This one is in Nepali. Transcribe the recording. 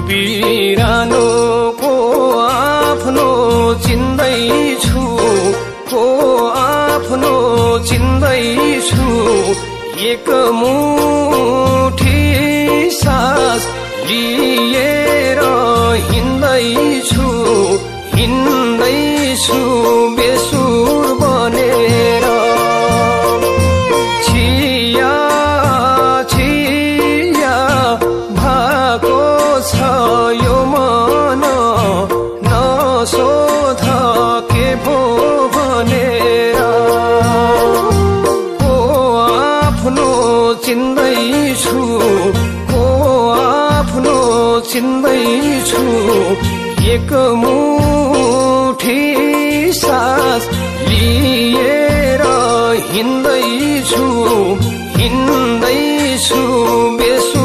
बिरानोको आफ्नो चिन्दैछु को आफ्नो चिन्दैछु एक मुठी सास लिएर हिँड्दैछु बेसुर बनेर छिया छिया भएको छ यो मन नसोध के भो भनेर को आफ्नो चिन्दैछु को आफ्नो चिन्दैछु एक मुठी सास लिएर हिँड्दैछु बेसुर